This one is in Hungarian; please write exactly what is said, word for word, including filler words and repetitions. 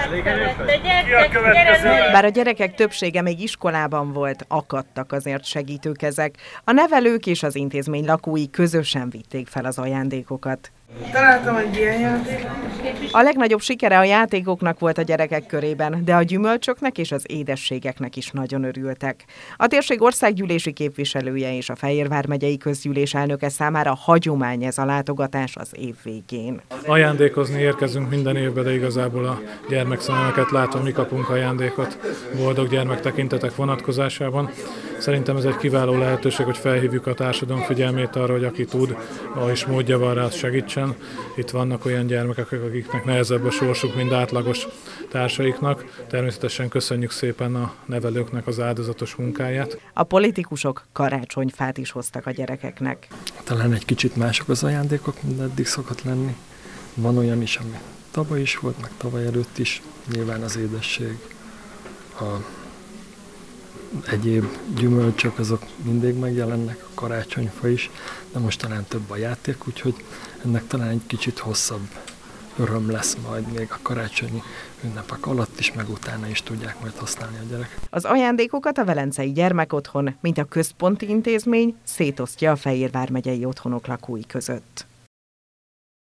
Bár a gyerekek többsége még iskolában volt, akadtak azért segítőkezek. A nevelők és az intézmény lakói közösen vitték fel az ajándékokat. Találtam egy ilyen játékot. A legnagyobb sikere a játékoknak volt a gyerekek körében, de a gyümölcsöknek és az édességeknek is nagyon örültek. A térség országgyűlési képviselője és a Fehérvár megyei közgyűlés elnöke számára hagyomány ez a látogatás az év végén. Ajándékozni érkezünk minden évben, de igazából a gyermekszemeket látva mi kapunk ajándékot boldog gyermek tekintetek vonatkozásában. Szerintem ez egy kiváló lehetőség, hogy felhívjuk a társadalom figyelmét arra, hogy aki tud, és módja van rá, segítsen. Itt vannak olyan gyermekek, akiknek nehezebb a sorsuk, mint átlagos társaiknak. Természetesen köszönjük szépen a nevelőknek az áldozatos munkáját. A politikusok karácsonyfát is hoztak a gyerekeknek. Talán egy kicsit mások az ajándékok, mint eddig szokott lenni. Van olyan is, ami tavaly is volt, meg tavaly előtt is. Nyilván az édesség, a egyéb gyümölcsök, azok mindig megjelennek, a karácsonyfa is, de most talán több a játék, úgyhogy ennek talán egy kicsit hosszabb öröm lesz majd még a karácsonyi ünnepek alatt is, meg utána is tudják majd használni a gyerek. Az ajándékokat a Velencei Gyermekotthon, mint a központi intézmény szétosztja a Fehérvár megyei otthonok lakói között.